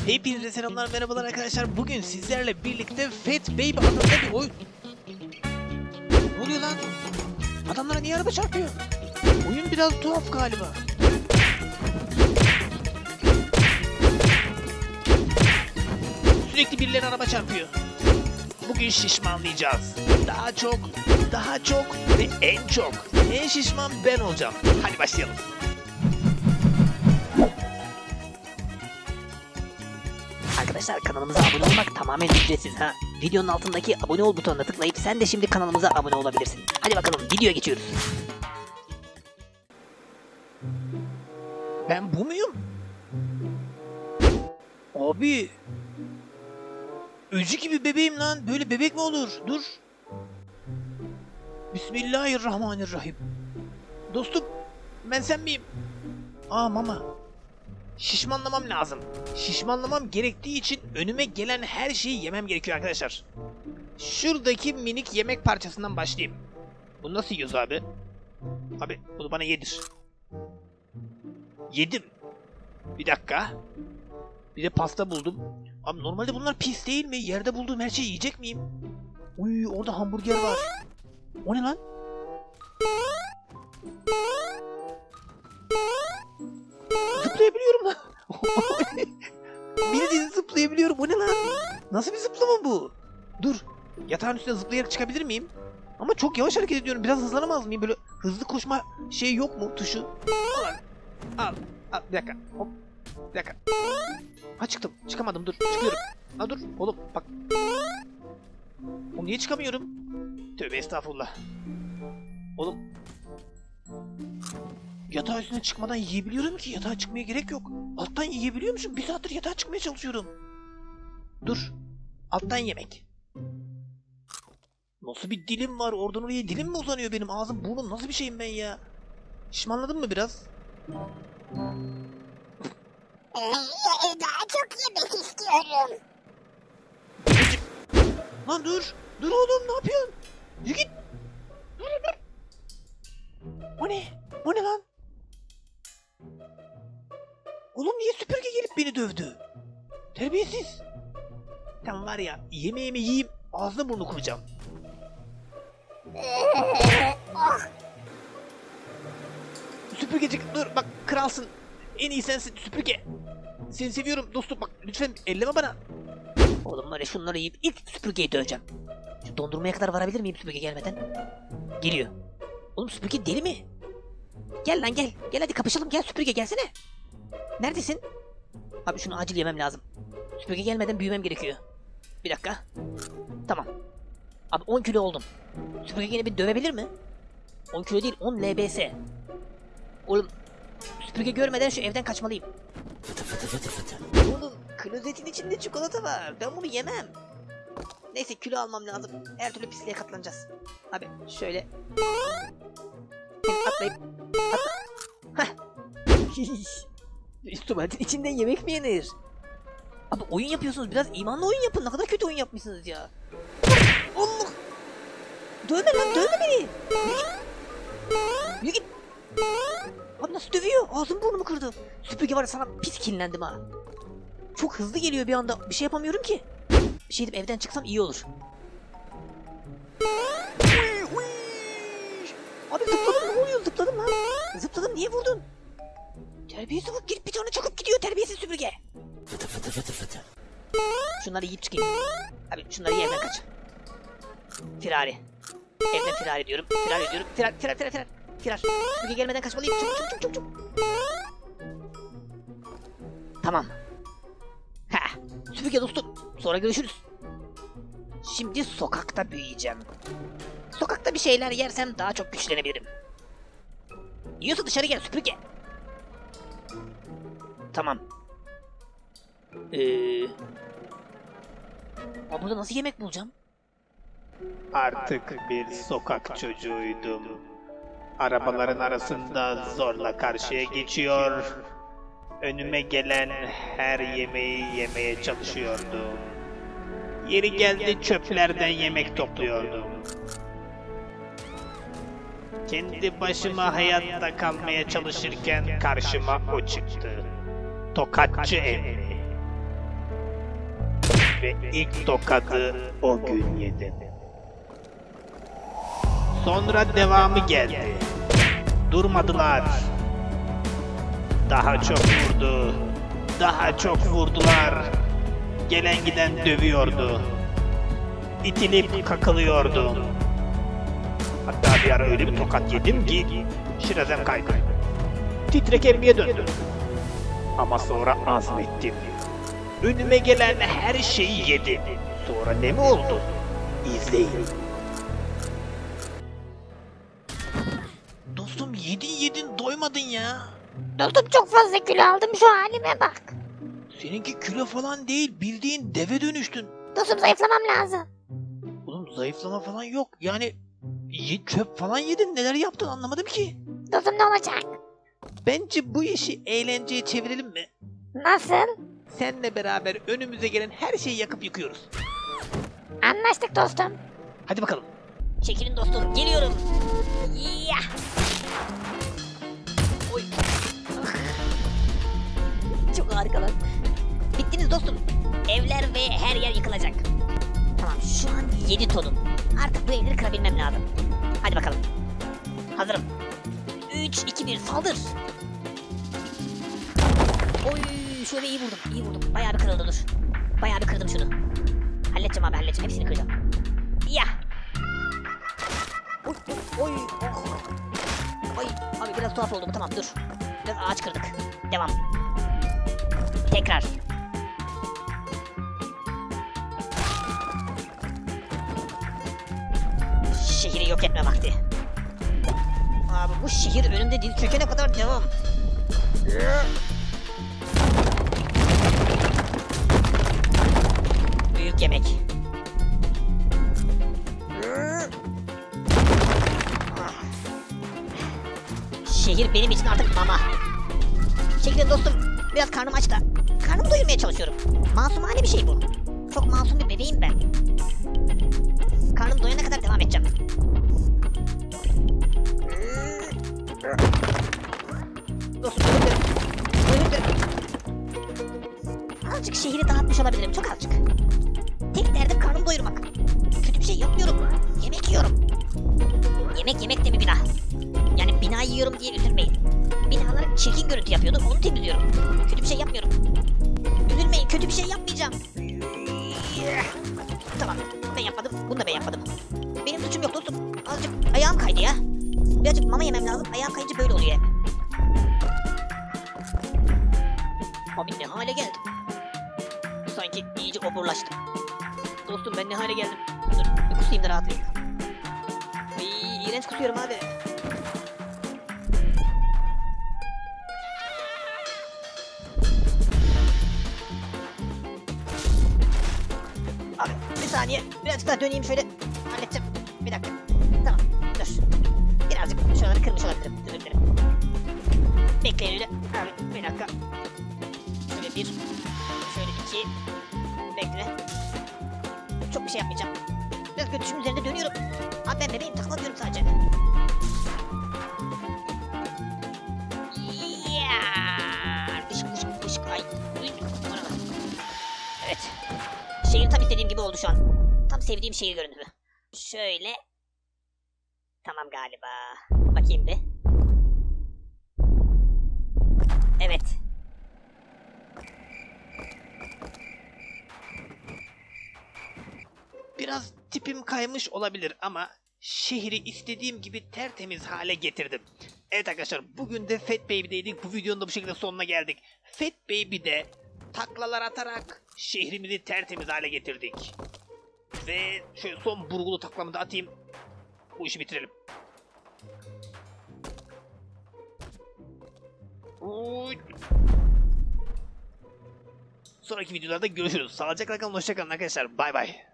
Hepinize selamlar, merhabalar arkadaşlar. Bugün sizlerle birlikte Fat Baby adında bir oyun... Ne oluyor lan? Adamlara niye araba çarpıyor? Oyun biraz tuhaf galiba. Sürekli birileri araba çarpıyor. Bugün şişmanlayacağız. Daha çok ve en çok. En şişman ben olacağım. Hadi başlayalım. Arkadaşlar kanalımıza abone olmak tamamen ücretsiz ha. Videonun altındaki abone ol butonuna tıklayıp sen de şimdi kanalımıza abone olabilirsin. Hadi bakalım videoya geçiyoruz. Ben bu muyum? Abi. Öcü gibi bebeğim lan. Böyle bebek mi olur? Dur. Bismillahirrahmanirrahim. Dostum. Ben sen miyim? Aa mama. Şişmanlamam lazım. Şişmanlamam gerektiği için önüme gelen her şeyi yemem gerekiyor arkadaşlar. Şuradaki minik yemek parçasından başlayayım. Bunu nasıl yiyoruz abi? Abi bunu bana yedir. Yedim. Bir dakika. Bir de pasta buldum. Abi normalde bunlar pis değil mi? Yerde bulduğum her şeyi yiyecek miyim? Uy orada hamburger var. O ne lan? Zıplayabiliyorum lan. Bildiğin zıplayabiliyorum. O ne lan? Nasıl bir zıplama bu? Dur. Yatağın üstüne zıplayarak çıkabilir miyim? Ama çok yavaş hareket ediyorum. Biraz hızlanamaz mıyım? Böyle hızlı koşma şey yok mu? Tuşu. Al. Bir dakika. Hop. Bir dakika. Ha çıktım. Çıkamadım. Dur. Çıkıyorum. Ha dur. Oğlum bak. Oğlum niye çıkamıyorum? Tövbe estağfurullah. Oğlum. Yatağa üstüne çıkmadan yiyebiliyorum ki. Yatağa çıkmaya gerek yok. Alttan yiyebiliyormuşum. Bir saattir yatağa çıkmaya çalışıyorum. Dur. Alttan yemek. Nasıl bir dilim var? Oradan oraya dilim mi uzanıyor benim? Ağzım burnum nasıl bir şeyim ben ya? Şişmanladın mı biraz? Daha çok yemek istiyorum. Lan dur. Dur oğlum ne yapıyorsun? Yürü git. Dur. O ne? O ne lan? Oğlum niye süpürge gelip beni dövdü? Terbiyesiz. Tam var ya yemeğimi yiyeyim ağzına burnu kuracağım. Süpürgecik dur bak kralsın. En iyi sensin süpürge. Seni seviyorum dostum bak lütfen elleme bana. Oğlum var ya şunları yiyip ilk süpürgeyi döveceğim. Şu dondurmaya kadar varabilir miyim süpürge gelmeden? Geliyor. Oğlum süpürge deli mi? Gel lan gel. Gel hadi kapışalım gel süpürge gelsene. Neredesin? Abi şunu acil yemem lazım. Süpürge gelmeden büyümem gerekiyor. Bir dakika. Tamam. Abi 10 kilo oldum. Süpürge yine bir dövebilir mi? 10 kilo değil 10 lbs. Oğlum süpürge görmeden şu evden kaçmalıyım. Oğlum klozetin içinde çikolata var. Ben bunu yemem. Neyse kilo almam lazım. Her türlü pisliğe katlanacağız. Abi şöyle. Atlayıp. Hah. Tuvaletin içinden yemek mi yenir? Abi oyun yapıyorsunuz. Biraz imanlı oyun yapın. Ne kadar kötü oyun yapmışsınız ya. Allah. Dövme lan dövme beni. Yürü git. Abi nasıl dövüyor? Ağzım burnumu kırdı. Süpürge var ya sana pis kinlendim ha. Çok hızlı geliyor bir anda. Bir şey yapamıyorum ki. Bir şey edip evden çıksam iyi olur. Abi zıpladım ne oluyor? Zıpladım lan. Zıpladım niye vurdun? Terbiyesiz bu. Gelip bir tane çakıp gidiyor terbiyesiz süpürge. Şunları yiyip çıkayım. Abi şunları ye evden kaç. Firari. Evden firar ediyorum. Firar. Süpürge gelmeden kaçmalıyım. Çabuk. Tamam. Ha. Süpürge dostum. Sonra görüşürüz. Şimdi sokakta büyüyeceğim. Sokakta bir şeyler yersem daha çok güçlenebilirim. Yiyorsa dışarı gel süpürge. Tamam. Burada nasıl yemek bulacağım? Artık bir sokak çocuğuydum. Arabaların arasında zorla karşıya geçiyor. Önüme gelen her yemeği yemeye çalışıyordum. Yeri geldi çöplerden yemek topluyordum. Kendi başıma hayatta kalmaya çalışırken karşıma o çıktı. Tokatçı Emmi. ve ilk tokadı o gün yedim. Sonra devamı geldi. Durmadılar. Daha çok vurdu. Daha çok vurdular. Gelen giden dövüyordu. İtilip kakılıyordu. Hatta bir ara öyle bir tokat yedim ki şirazem kaydı. Titrek emmiye döndü. Ama sonra azmettim. Önüme gelen her şeyi yedim. Sonra ne mi oldu? İzleyin. Dostum yedin doymadın ya. Dostum çok fazla kilo aldım, şu halime bak. Seninki kilo falan değil, bildiğin deve dönüştün. Dostum zayıflamam lazım. Oğlum zayıflama falan yok. Yani çöp falan yedin, neler yaptın anlamadım ki. Dostum ne olacak? Bence bu işi eğlenceye çevirelim mi? Nasıl? Seninle beraber önümüze gelen her şeyi yakıp yıkıyoruz. Anlaştık dostum. Hadi bakalım. Çekilin dostum, geliyorum. Ya. Oy. Çok harikalar. Bittiniz dostum. Evler ve her yer yıkılacak. Tamam, şu an 7 tonum. Artık bu evleri kırabilmem lazım. Hadi bakalım. Hazırım. 3, 2, 1 saldır. Oy, şöyle iyi vurdum. Bayağı bir kırıldı, dur. Bayağı bir kırdım şunu. Halledeceğim abi, halledeceğim. Hepsini kıracağım. Ya. Oy, oy, oh. Ay, abi biraz tuhaf oldu bu, tamam dur. Biraz ağaç kırdık. Devam. Tekrar. Şehri yok etme vakti. Abi bu şehir önümde diz çökene kadar devam. Büyük yemek. Şehir benim için artık mama. Çekilin dostum. Biraz karnım aç da. Karnımı doyurmaya çalışıyorum. Masumane bir şey bu. Çok masum bir bebeğim ben. Karnım doyana kadar devam edeceğim. Dostum özür dilerim. Azıcık şehri dağıtmış olabilirim. Çok azıcık. Tek derdim karnımı doyurmak. Kötü bir şey yapmıyorum. Yemek yiyorum. Yemek de mi günah? Yani bina yiyorum diye üzülmeyin. Binalar çirkin görüntü yapıyordu, onu temizliyorum. Kötü bir şey yapmıyorum. Üzülmeyin, kötü bir şey yapmayacağım. Tamam, ben yapmadım, bunu da ben yapmadım. Benim suçum yok dostum. Azıcık ayağım kaydı ya. Birazcık mama yemem lazım, ayağım kayınca böyle oluyor hep. Abi ne hale geldim. Sanki iyice oburlaştım. Dostum ben ne hale geldim. Dur, bir kusayım da rahatlayayım. Ay, iğrenç kusuyorum abi. Abi bir saniye, birazcık daha döneyim şöyle, halledeceğim. Bir dakika, tamam, dur. Birazcık şuraları kırmış olabilirim, özür dilerim. Bekleyin öyle, abi bir dakika. Şöyle bir, şöyle iki, bekle. Çok bir şey yapmayacağım. Biraz götüşüm üzerinde dönüyorum. Abi ben bebeğim, taklamıyorum sadece. Yeah! Dışık, ay. Evet. Şehir tam istediğim gibi oldu şu an. Tam sevdiğim şehir görüntüsü. Şöyle. Tamam galiba. Bakayım bir. Evet. Biraz tipim kaymış olabilir ama şehri istediğim gibi tertemiz hale getirdim. Evet arkadaşlar, bugün de Fat Baby'deydik. Bu videonun da bu şekilde sonuna geldik. Fat Baby'de taklalar atarak şehrimizi tertemiz hale getirdik. Ve şöyle son burgulu taklamı da atayım. Bu işi bitirelim. Oy. Sonraki videolarda görüşürüz. Sağlıcakla kalın, hoşça kalın arkadaşlar. Bay bay.